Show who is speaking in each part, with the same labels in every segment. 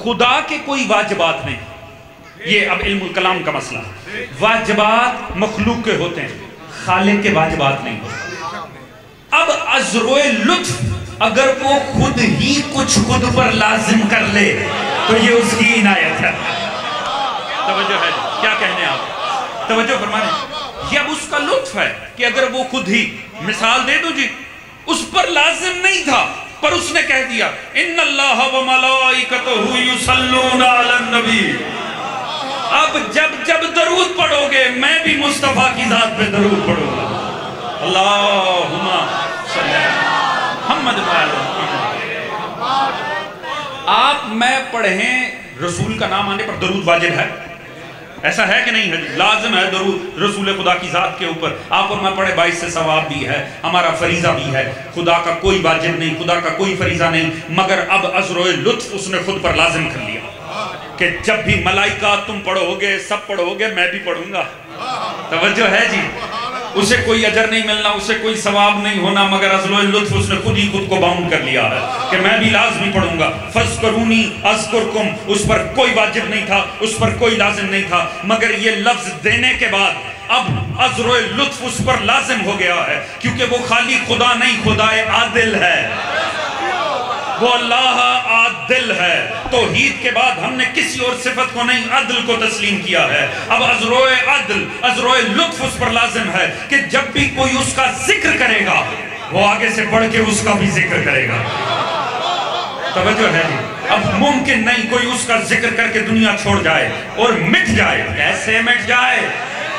Speaker 1: خدا کے کوئی واجبات نہیں. یہ اب علم الکلام کا مسئلہ. واجبات مخلوق کے ہوتے ہیں، خالق کے واجبات نہیں ہوتے. اب عذر لطف اگر وہ خود ہی کچھ خود پر لازم کر لے تو یہ اس کی عنایت ہے. توجہ ہے کیا کہنے آپ؟ توجہ فرمائیں. یہ اب اس کا لطف ہے کہ اگر وہ خود ہی، مثال دے دو جی، اس پر لازم نہیں تھا پر اس نے کہہ دیا ان اللہ و ملائکتہ یصلون علی النبی. اب جب درود پڑھو گے میں بھی مصطفیٰ کی ذات پہ درود پڑھوں گا. اللہم صلی محمد و علی محمد. آپ میں پڑھیں رسول کا نام آنے پر درود واجب ہے؟ ایسا ہے کہ نہیں ہے؟ لازم ہے درود رسول خدا کی ذات کے اوپر. آپ اور میں پڑھے باعث سے ثواب بھی ہے، ہمارا فریضہ بھی ہے. خدا کا کوئی واجب نہیں، خدا کا کوئی فریضہ نہیں، مگر اب عذر لطف اس نے خود پر لازم کر لیا کہ جب بھی ملائکہ تم پڑھو گے، سب پڑھو گے، میں بھی پڑھوں گا. توجہ ہے جی. اسے کوئی اجر نہیں ملنا، اسے کوئی ثواب نہیں ہونا، مگر عذر لطف اس نے خود ہی خود کو باؤنڈ کر لیا ہے کہ میں بھی لازمی پڑھوں گا. فَاذْكُرُونِي أَذْكُرْكُمْ. اس پر کوئی واجب نہیں تھا، اس پر کوئی لازم نہیں تھا، مگر یہ لفظ دینے کے بعد اب عذر لطف اس پر لازم ہو گیا ہے، کیونکہ وہ خالی خدا نہیں، خدا عادل ہے. وہ اللہ عادل ہے. توحید کے بعد ہم نے کسی اور صفت کو نہیں، عدل کو تسلیم کیا ہے. اب عذر عدل، عذر لطف اس پر لازم ہے کہ جب بھی کوئی اس کا ذکر کرے گا وہ آگے سے بڑھ کے اس کا بھی ذکر کرے گا. توجہ ہے جی. اب ممکن نہیں کوئی اس کا ذکر کر کے دنیا چھوڑ جائے اور مٹ جائے. کیسے مٹ جائے؟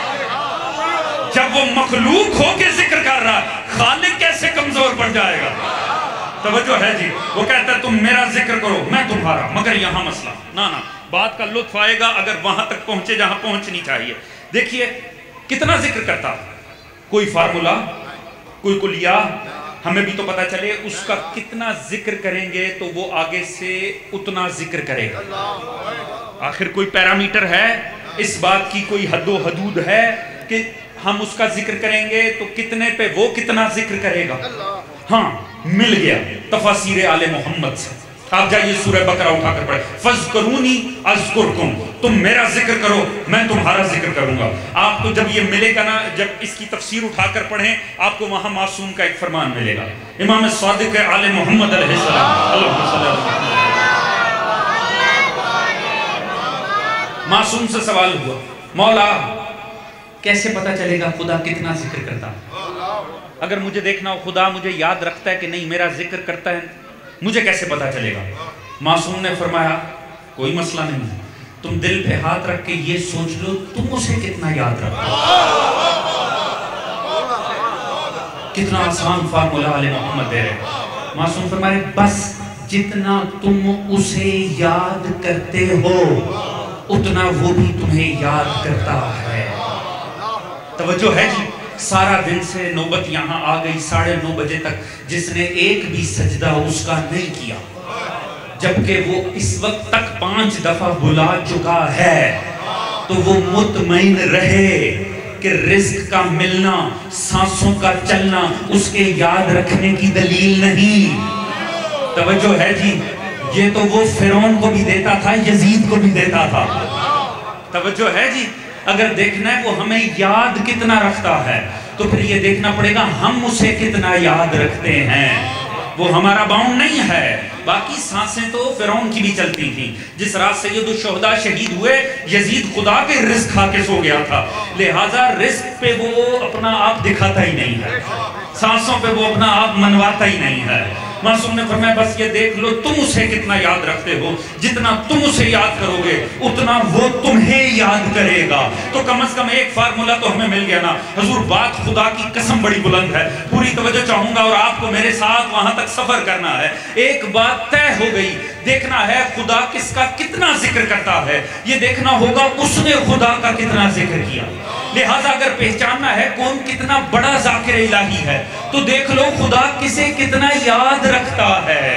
Speaker 1: جب وہ مخلوق ہو کے ذکر کر رہا، خالق کیسے کمزور پڑ جائے گا؟ توجہ ہے جی. وہ کہتا ہے تم میرا ذکر کرو میں تمہارا، مگر یہاں مسئلہ نا بات کا لطف آئے گا اگر وہاں تک پہنچے جہاں پہنچنی چاہیے. دیکھیے کتنا ذکر کرتا، کوئی فارمولا، کوئی کلیہ، ہمیں بھی تو پتا چلے اس کا کتنا ذکر کریں گے تو وہ آگے سے اتنا ذکر کرے گا. آخر کوئی پیرامیٹر ہے، اس بات کی کوئی حد و حدود ہے کہ ہم اس کا ذکر کریں گے تو کتنے پہ وہ کتنا ذکر کرے گا. ہاں مل گیا تفاسیر آل محمد سے. آپ جائیے سورہ بقرہ اٹھا کر پڑھیں. فَاذْكُرُونِي أَذْكُرْكُمْ. تم میرا ذکر کرو میں تمہارا ذکر کروں گا. آپ کو جب یہ ملے گا نا، جب اس کی تفسیر اٹھا کر پڑھیں آپ کو وہاں معصوم کا ایک فرمان ملے گا. امام صادق آل محمد علیہ السلام، اللہم صلی اللہ علیہ وسلم. معصوم سے سوال ہوا مولا کیسے پتا چلے گا خدا کتنا ذکر کرتا ہے؟ اگر مجھے دیکھنا ہو خدا مجھے یاد رکھتا ہے کہ نہیں میرا ذکر کرتا ہے، مجھے کیسے پتا چلے گا؟ معصوم نے فرمایا کوئی مسئلہ نہیں، تم دل پہ ہاتھ رکھ کے یہ سوچ لو تم اسے کتنا یاد رکھتے ہو. کتنا آسان فارمولا علی محمد دے رہے. معصوم فرمائے بس جتنا تم اسے یاد کرتے ہو اتنا وہ بھی تمہیں یاد کرتا ہے. توجہ ہے جی. سارا دن سے نوبت یہاں آ گئی 9:30 بجے تک جس نے ایک بھی سجدہ اس کا نہیں کیا، جبکہ وہ اس وقت تک 5 دفعہ بلا چکا ہے، تو وہ مطمئن رہے کہ رزق کا ملنا، سانسوں کا چلنا اس کے یاد رکھنے کی دلیل نہیں. توجہ ہے جی. یہ تو وہ فرعون کو بھی دیتا تھا، یزید کو بھی دیتا تھا. توجہ ہے جی. اگر دیکھنا ہے وہ ہمیں یاد کتنا رکھتا ہے تو پھر یہ دیکھنا پڑے گا ہم اسے کتنا یاد رکھتے ہیں. وہ ہمارا باؤنڈ نہیں ہے. باقی سانسیں تو فرعون کی بھی چلتی تھیں. جس رات سید الشہداء شہید ہوئے یزید خدا کے رزق کھا کے سو گیا تھا، لہٰذا رزق پہ وہ اپنا آپ دکھاتا ہی نہیں ہے، سانسوں پہ وہ اپنا آپ منواتا ہی نہیں ہے. معصوم نے فرمایا بس یہ دیکھ لو تم اسے کتنا یاد رکھتے ہو، جتنا تم اسے یاد کرو گے اتنا وہ تمہیں یاد کرے گا. تو کم از کم ایک فارمولا تو ہمیں مل گیا نا. حضور بات خدا کی قسم بڑی بلند ہے، پوری توجہ چاہوں گا اور آپ کو میرے ساتھ وہاں تک سفر کرنا ہے. ایک بات طے ہو گئی، دیکھنا ہے خدا کس کا کتنا ذکر کرتا ہے، یہ دیکھنا ہوگا اس نے خدا کا کتنا ذکر کیا. لہٰذا اگر پہچاننا ہے کون کتنا بڑا ذاکر الہی ہے تو دیکھ لو خدا کسے کتنا یاد رکھتا ہے.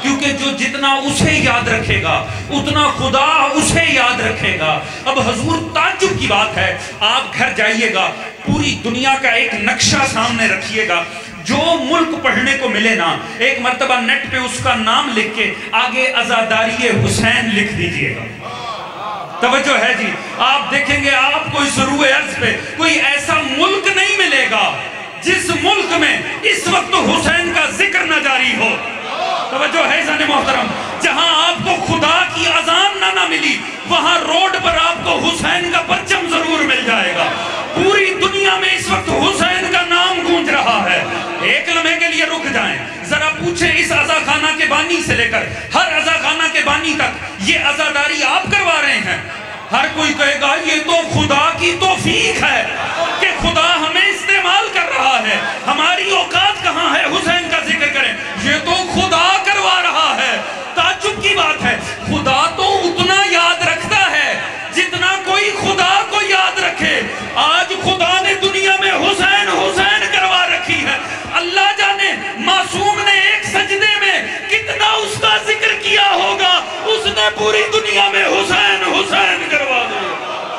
Speaker 1: کیونکہ جو جتنا اسے یاد رکھے گا اتنا خدا اسے یاد رکھے گا۔ اب حضور تعجب کی بات ہے، آپ گھر جائیے گا، پوری دنیا کا ایک نقشہ سامنے رکھیے گا، جو ملک پڑھنے کو ملے نا، ایک مرتبہ نیٹ پہ اس کا نام لکھ کے آگے عزاداری حسین لکھ دیجئے گا۔ توجہ ہے جی، آپ دیکھیں گے آپ کو اس روئے ارض پہ کوئی ایسا ملک نہیں ملے گا جس ملک میں اس وقت حسین کا ذکر نہ جاری ہو۔ توجہ ہے عزیزان محترم، جہاں آپ کو خدا کی اذان نہ ملی، وہاں روڈ پر آپ کو حسین کا پرچم ضرور مل جائے گا۔ پوری دنیا میں اس وقت حسین کا نام گونج رہا ہے۔ ایک لمحے کے لیے رک جائیں، ذرا پوچھیں اس عزاخانہ کے بانی سے لے کر ہر عزاخانہ کے بانی تک، یہ عزاداری آپ کروا رہے ہیں؟ ہر کوئی کہے گا یہ تو خدا کی توفیق ہے کہ خدا ہمیں استعمال کر رہا ہے، ہماری اوقات کہاں ہے حسین کا ذکر کریں، یہ تو خدا کروا رہا ہے۔ تعجب کی بات ہے، خدا تو اتنا یاد رکھتا ہے جتنا کوئی خدا کو یاد رکھے۔ آج خدا نے دنیا میں حسین حسین کروا رکھی ہے۔ اللہ جانے معصوم نے ایک سجدے میں کتنا اس کا ذکر کیا ہوگا، اس نے پوری دنیا میں حسین حسین کروا دیا۔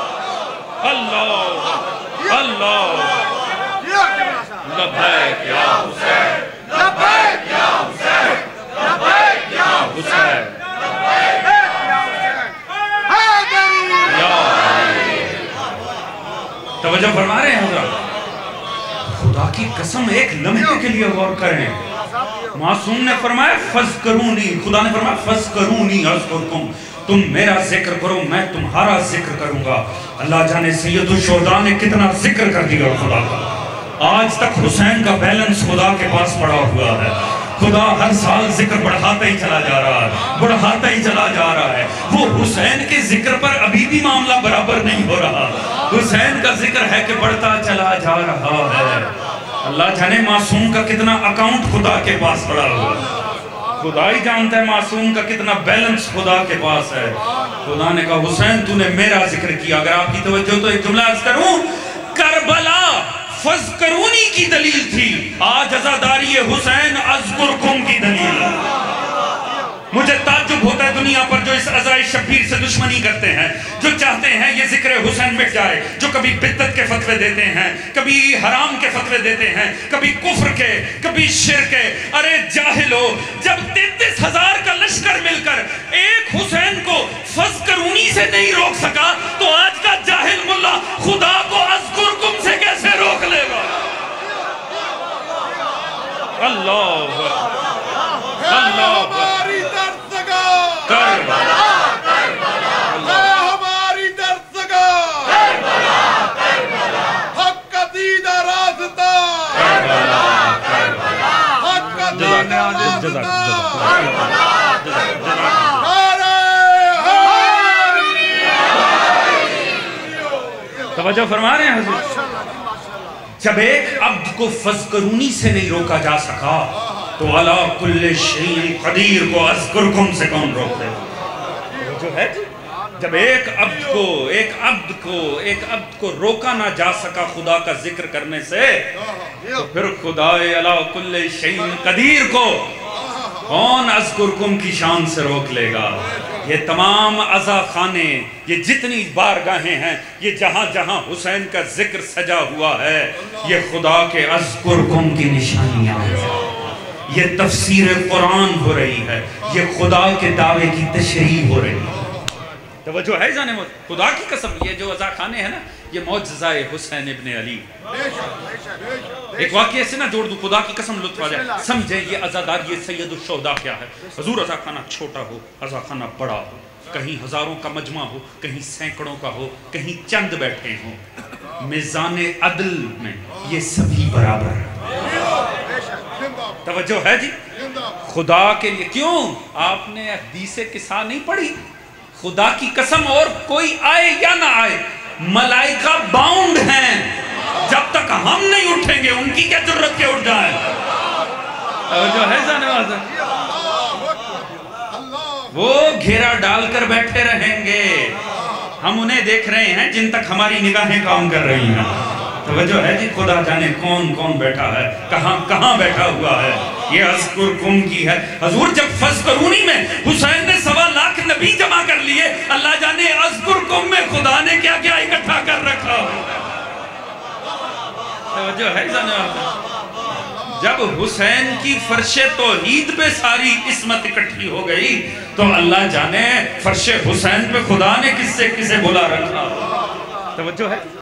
Speaker 1: اللہ اللہ لبیک یا حسین، لبیک یا حسین، لبیک یا حسین، توجہ فرما رہے ہیں حضرات؟ خدا کی قسم ایک لمحے کے لیے غور کریں، معصوم نے فرمایا فذکرونی، خدا نے فرمایا فذکرونی اذکرکم، تم میرا ذکر کرو میں تمہارا ذکر کروں گا۔ اللہ جانے سید الشہداء نے کتنا ذکر کر دیا خدا کا۔ آج تک حسین کا بیلنس خدا کے پاس پڑا ہوا ہے، خدا ہر سال ذکر بڑھاتا ہی چلا جا رہا ہے، بڑھاتا ہی چلا جا رہا ہے۔ وہ حسین کے ذکر پر ابھی بھی معاملہ برابر نہیں ہو رہا، حسین کا ذکر ہے کہ بڑھتا چلا جا رہا ہے۔ اللہ جانے معصوم کا کتنا اکاؤنٹ خدا کے پاس پڑا ہوا ہے، خدا ہی جانتا ہے معصوم کا کتنا بیلنس خدا کے پاس ہے۔ خدا نے کہا حسین تو نے میرا ذکر کیا۔ اگر آپ کی توجہ تو ایک جملہ عرض کروں، کربلا فذکرونی کی دلیل تھی، آج عزاداری حسین اذکرکم کی دلیل ہے۔ مجھے تعجب ہوتا ہے دنیا پر جو اس عزائے شبیر سے دشمنی کرتے ہیں، جو چاہتے ہیں یہ ذکر حسین مٹ جائے، جو کبھی بدعت کے فتوے دیتے ہیں، کبھی حرام کے فتوے دیتے ہیں، کبھی کفر کے، کبھی شرک کے۔ ارے جاہلو، جب 33,000 کا لشکر مل کر ایک حسین کو فذکرونی سے نہیں روک سکا تو آج کا جاہل ملا خدا کو اذکرکم سے کیسے روک لے گا؟ اللہ اللہ کربلا کربلا اے ہماری درسگاہ کربلا کربلا حق کا دیدہ راستہ کربلا کربلا حق کا دیدہ راستہ کربلا کربلا۔ توجہ فرما رہے ہیں حضور؟ جب ایک عبد کو فذکرونی سے نہیں روکا جا سکا تو عَلَىٰ كُلِّ شَيْءٍ قدیر کو اذکرکم سے کون روک دے؟ جو ہے جب ایک عبد کو روکا نہ جا سکا خدا کا ذکر کرنے سے تو پھر خدائے عَلَىٰ كُلِّ شَيْءٍ قدیر کو کون اذکرکم کی شان سے روک لے گا؟ یہ تمام عزا خانے، یہ جتنی بارگاہیں ہیں، یہ جہاں جہاں حسین کا ذکر سجا ہوا ہے، یہ خدا کے اذکرکم کی نشانیاں ہیں۔ یہ تفسیر قرآن ہو رہی ہے، یہ خدا کے دعوے کی تشریح ہو رہی ہے۔ توجہ ہے جانے خدا کی قسم، یہ جو عزا خانے ہیں نا، یہ معجزہ حسین ابن علی۔ ایک واقعے سے نہ جوڑ دوں، خدا کی قسم لطف آ جائے، سمجھیں یہ عزاداری سید الشہداء کیا ہے۔ حضور عزا خانہ چھوٹا ہو، عزا خانہ بڑا ہو، کہیں ہزاروں کا مجمع ہو، کہیں سینکڑوں کا ہو، کہیں چند بیٹھے ہوں، میزان عدل میں یہ سبھی برابر ہیں۔ توجہ ہے جی؟ خدا کے لیے کیوں آپ نے حدیث قصہ نہیں پڑھی؟ خدا کی قسم، اور کوئی آئے یا نہ آئے، ملائکہ باؤنڈ ہیں، جب تک ہم نہیں اٹھیں گے ان کی کیا ضرورت کے اٹھ جائیں۔ توجہ ہے جانے والا؟ وہ گھیرا ڈال کر بیٹھے رہیں گے، ہم انہیں دیکھ رہے ہیں جن تک ہماری نگاہیں کام کر رہی ہیں۔ توجہ ہے جی؟ خدا جانے کون کون بیٹھا ہے، کہاں کہاں بیٹھا ہوا ہے۔ یہ اذکرکم کی ہے. حضور جب فذکرونی میں حسین نے 1.25 لاکھ نبی جمع کر لیے، اللہ جانے اذکرکم میں خدا نے کیا کیا اکٹھا کر رکھا. توجہ ہے جناب. جب حسین کی فرش توحید پہ ساری عصمت اکٹھی ہو گئی تو اللہ جانے فرش حسین پہ خدا نے کس سے کسے بلا رکھا. توجہ ہے.